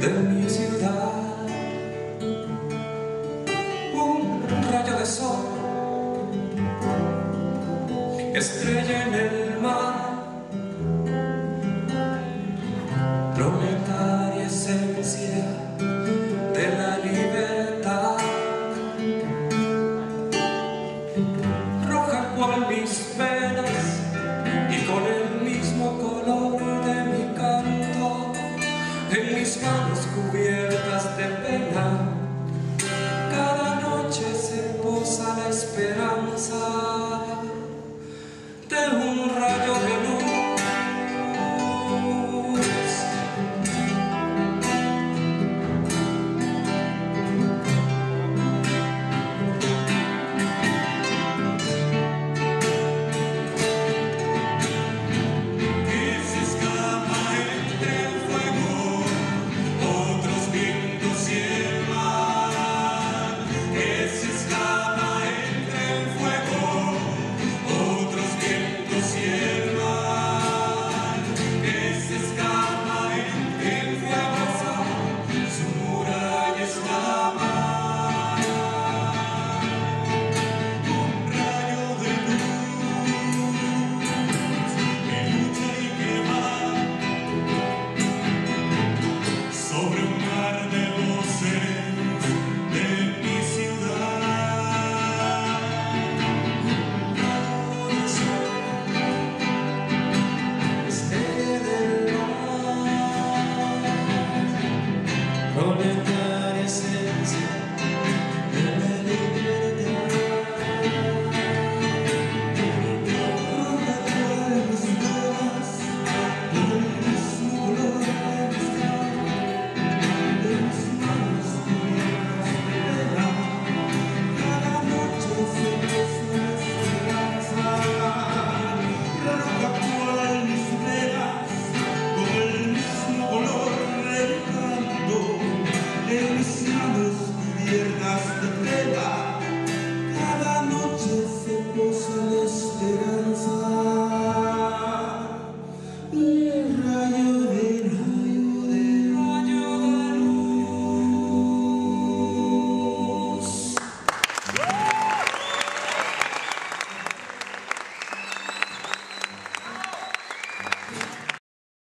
de mi ciudad, un rayo de sol, estrella en el mar, proletaria esencia de la libertad, roja cual mis venas y con el mismo color de mi canto, en mis manos cubiertas de pena, cada noche se posa la esperanza de un rayo de luz. Rolling